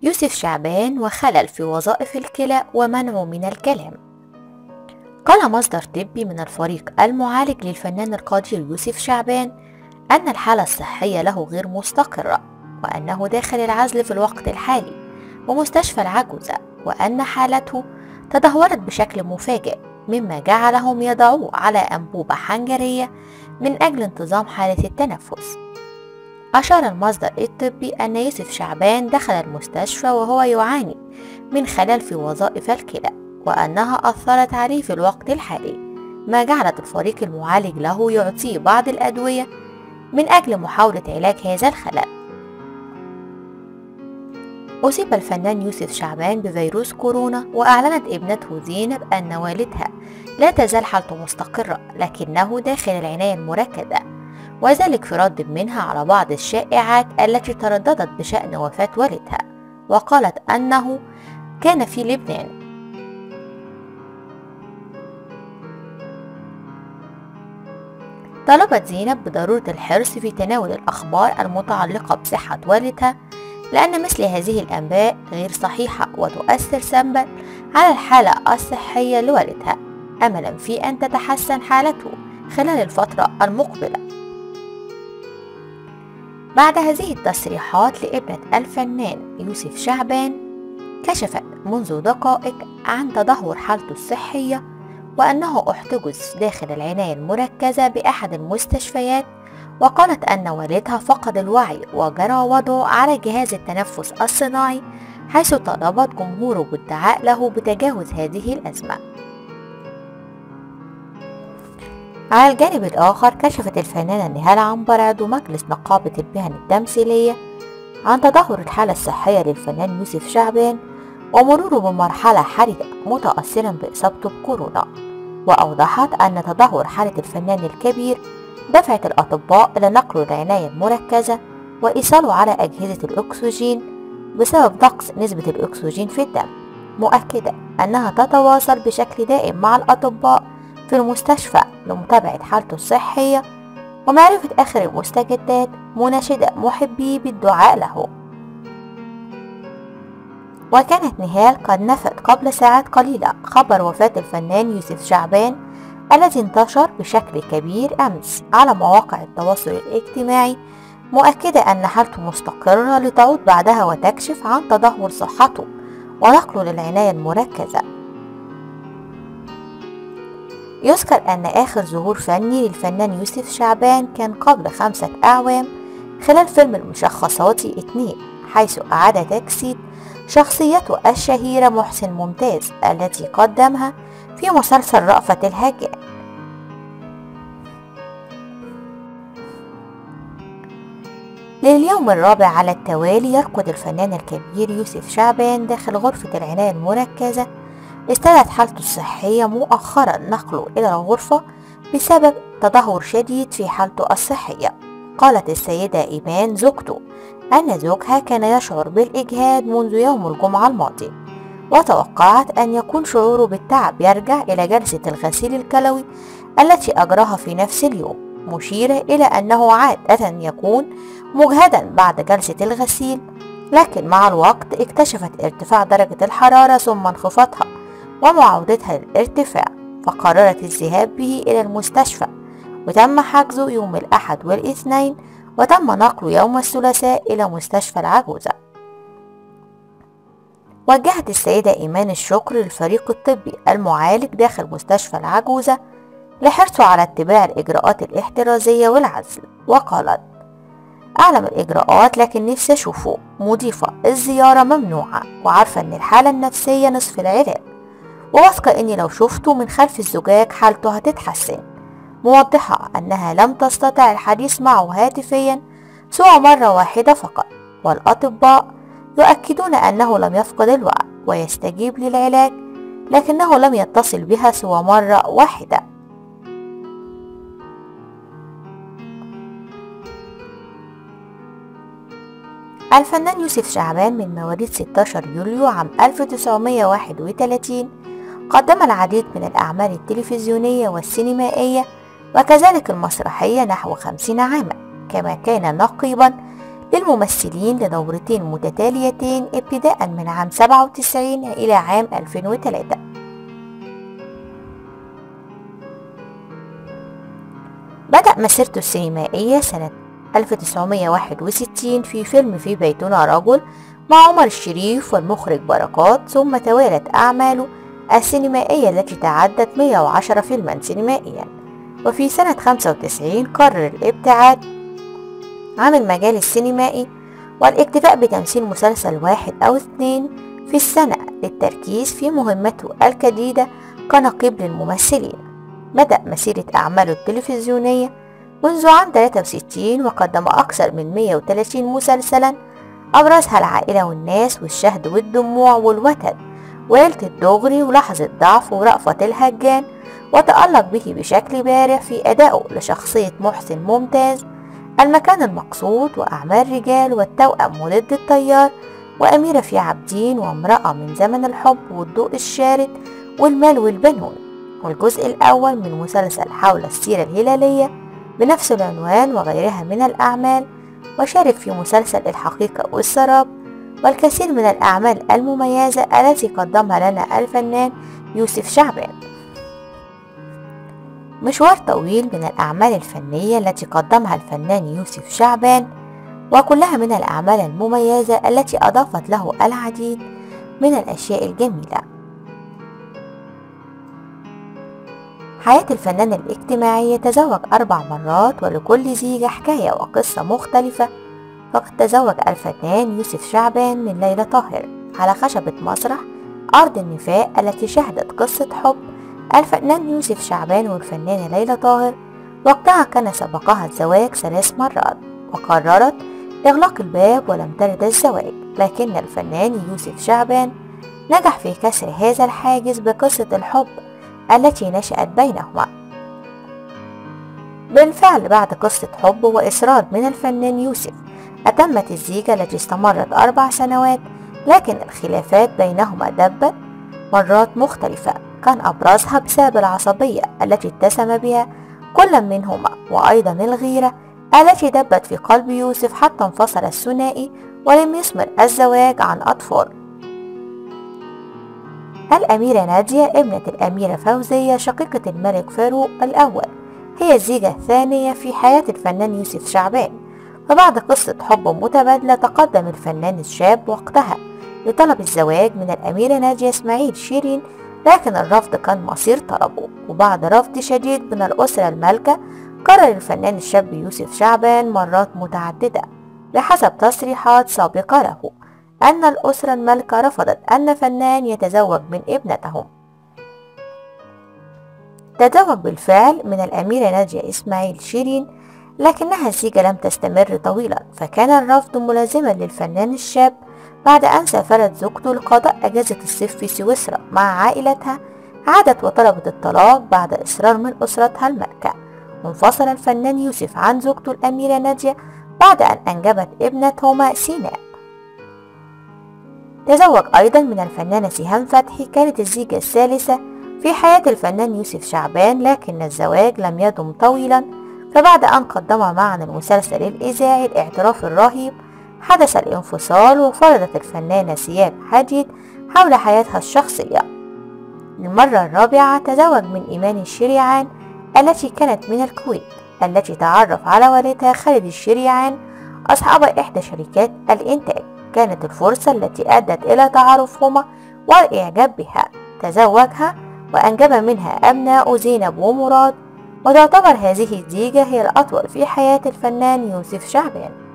يوسف شعبان وخلل في وظائف الكلى ومنعه من الكلام. قال مصدر طبي من الفريق المعالج للفنان القدير يوسف شعبان أن الحالة الصحية له غير مستقرة، وأنه داخل العزل في الوقت الحالي ومستشفى العجوزة، وأن حالته تدهورت بشكل مفاجئ مما جعلهم يضعوه على أنبوبة حنجرية من أجل انتظام حالة التنفس. أشار المصدر الطبي أن يوسف شعبان دخل المستشفى وهو يعاني من خلل في وظائف الكلى، وأنها أثرت عليه في الوقت الحالي، ما جعلت الفريق المعالج له يعطيه بعض الأدوية من أجل محاولة علاج هذا الخلل. أصيب الفنان يوسف شعبان بفيروس كورونا، وأعلنت ابنته زينب أن والدها لا تزال حالته مستقرة لكنه داخل العناية المركزة، وذلك في رد منها على بعض الشائعات التي ترددت بشأن وفاة والدها، وقالت أنه كان في لبنان. طلبت زينب بضرورة الحرص في تناول الأخبار المتعلقة بصحة والدها، لأن مثل هذه الأنباء غير صحيحة وتؤثر سلبا على الحالة الصحية لوالدها، أملا في أن تتحسن حالته خلال الفترة المقبلة. بعد هذه التصريحات لابنة الفنان يوسف شعبان، كشفت منذ دقائق عن تدهور حالته الصحية، وأنه احتجز داخل العناية المركزة بأحد المستشفيات، وقالت أن والدها فقد الوعي وجرى وضعه على جهاز التنفس الصناعي، حيث طلبت جمهوره بالدعاء له بتجاوز هذه الأزمة. على الجانب الآخر، كشفت الفنانة نهال عنبر عضو مجلس نقابة المهن التمثيلية عن تدهور الحالة الصحية للفنان يوسف شعبان ومروره بمرحلة حرجة متأثرا بإصابته بكورونا، وأوضحت أن تدهور حالة الفنان الكبير دفعت الأطباء إلى نقله العناية المركزة وإيصاله على أجهزة الأكسجين بسبب نقص نسبة الأكسجين في الدم، مؤكدة أنها تتواصل بشكل دائم مع الأطباء في المستشفى لمتابعة حالته الصحية ومعرفة آخر المستجدات، مناشدة محبيه بالدعاء له. وكانت نهال قد نفت قبل ساعات قليلة خبر وفاة الفنان يوسف شعبان الذي انتشر بشكل كبير أمس على مواقع التواصل الاجتماعي، مؤكدة أن حالته مستقرة لتعود بعدها وتكشف عن تدهور صحته ونقله للعناية المركزة. يذكر أن آخر ظهور فني للفنان يوسف شعبان كان قبل 5 أعوام خلال فيلم المشخصاتي 2، حيث أعاد تجسيد شخصيته الشهيرة محسن ممتاز التي قدمها في مسلسل رأفت الهجان. لليوم الرابع على التوالي يرقد الفنان الكبير يوسف شعبان داخل غرفة العناية المركزة، استدعت حالته الصحية مؤخرا نقله إلى الغرفة بسبب تدهور شديد في حالته الصحية. قالت السيدة إيمان زوجته أن زوجها كان يشعر بالإجهاد منذ يوم الجمعة الماضي، وتوقعت أن يكون شعوره بالتعب يرجع إلى جلسة الغسيل الكلوي التي أجراها في نفس اليوم، مشيرة إلى أنه عادة يكون مجهدا بعد جلسة الغسيل، لكن مع الوقت اكتشفت ارتفاع درجة الحرارة ثم انخفاضها ومعاودتها للارتفاع، فقررت الذهاب به إلى المستشفى، وتم حجزه يوم الأحد والاثنين، وتم نقله يوم الثلاثاء إلى مستشفى العجوزة. وجهت السيدة إيمان الشكر للفريق الطبي المعالج داخل مستشفى العجوزة لحرصه على اتباع الإجراءات الاحترازية والعزل، وقالت: أعلم الإجراءات لكن نفسي أشوفه، مضيفة الزيارة ممنوعة، وعارفة أن الحالة النفسية نصف العلاج، وواثقة أني لو شفته من خلف الزجاج حالته هتتحسن، موضحة أنها لم تستطع الحديث معه هاتفيا سوى مرة واحدة فقط، والأطباء يؤكدون أنه لم يفقد الوعي ويستجيب للعلاج، لكنه لم يتصل بها سوى مرة واحدة. الفنان يوسف شعبان من مواليد 16 يوليو عام 1931 قدم العديد من الأعمال التلفزيونية والسينمائية وكذلك المسرحية نحو 50 عاما، كما كان نقيبا للممثلين لدورتين متتاليتين ابتداء من عام 97 إلى عام 2003. بدأ مسيرته السينمائية سنة 1961 في فيلم في بيتنا رجل مع عمر الشريف والمخرج بركات، ثم توالت أعماله السينمائية التي تعدت 110 فيلما سينمائيا. وفي سنة 95 قرر الابتعاد عن المجال السينمائي والاكتفاء بتمثيل مسلسل واحد أو اثنين في السنة للتركيز في مهمته الجديدة كنقيب للممثلين. بدأ مسيرة أعماله التلفزيونية منذ عام 63 وقدم أكثر من 130 مسلسلا، أبرزها العائلة والناس والشهد والدموع والوتد وليلة الدغري ولحظة ضعف ورأفت الهجان، وتألق به بشكل بارع في أدائه لشخصية محسن ممتاز، المكان المقصود، وأعمال رجال، والتوأم، وضد التيار، وأميرة في عابدين، وامرأة من زمن الحب، والضوء الشارد، والمال والبنون، والجزء الأول من مسلسل حول السيرة الهلالية بنفس العنوان، وغيرها من الأعمال. وشارك في مسلسل الحقيقة والسراب، والكثير من الأعمال المميزة التي قدمها لنا الفنان يوسف شعبان. مشوار طويل من الأعمال الفنية التي قدمها الفنان يوسف شعبان، وكلها من الأعمال المميزة التي أضافت له العديد من الأشياء الجميلة. حياة الفنان الاجتماعية: تزوج 4 مرات، ولكل زيجة حكاية وقصة مختلفة. فقد تزوج الفنان يوسف شعبان من ليلى طاهر على خشبة مسرح أرض النفاق التي شهدت قصة حب الفنان يوسف شعبان والفنانة ليلى طاهر. وقتها كان سبقها الزواج 3 مرات، وقررت إغلاق الباب ولم ترد الزواج، لكن الفنان يوسف شعبان نجح في كسر هذا الحاجز بقصة الحب التي نشأت بينهما. بالفعل بعد قصة حب وإصرار من الفنان يوسف أتمت الزيجة التي استمرت 4 سنوات، لكن الخلافات بينهما دبت مرات مختلفة، كان أبرزها بسبب العصبية التي اتسم بها كل منهما، وأيضا الغيرة التي دبت في قلب يوسف حتى انفصل الثنائي ولم يثمر الزواج عن أطفال. الأميرة نادية ابنة الأميرة فوزية شقيقة الملك فاروق الأول هي الزيجة الثانية في حياة الفنان يوسف شعبان. فبعد قصة حب متبادلة تقدم الفنان الشاب وقتها لطلب الزواج من الأميرة نادية إسماعيل شيرين، لكن الرفض كان مصير طلبه. وبعد رفض شديد من الأسرة المالكة قرر الفنان الشاب يوسف شعبان مرات متعددة بحسب تصريحات سابقة له أن الأسرة المالكة رفضت أن فنان يتزوج من ابنتهم. تزوج بالفعل من الأميرة نادية إسماعيل شيرين، لكنها الزيجة لم تستمر طويلا، فكان الرفض ملازما للفنان الشاب. بعد أن سافرت زوجته لقضاء أجازة الصيف في سويسرا مع عائلتها، عادت وطلبت الطلاق بعد إصرار من أسرتها المالكة. وانفصل الفنان يوسف عن زوجته الأميرة نادية بعد أن أنجبت ابنتهما سيناء. تزوج أيضا من الفنانة سهام فتحي، كانت الزيجة الثالثة في حياة الفنان يوسف شعبان، لكن الزواج لم يدم طويلا. فبعد أن قدما معا المسلسل الإذاعي الاعتراف الرهيب حدث الانفصال، وفرضت الفنانة سياب حديد حول حياتها الشخصية. للمرة الرابعة تزوج من إيمان الشريعان التي كانت من الكويت، التي تعرف على والدها خالد الشريعان أصحاب إحدى شركات الإنتاج. كانت الفرصة التي أدت إلى تعارفهما والإعجاب بها. تزوجها وأنجب منها أبناء زينب ومراد، وتعتبر هذه الزيجة هي الأطول في حياة الفنان يوسف شعبان.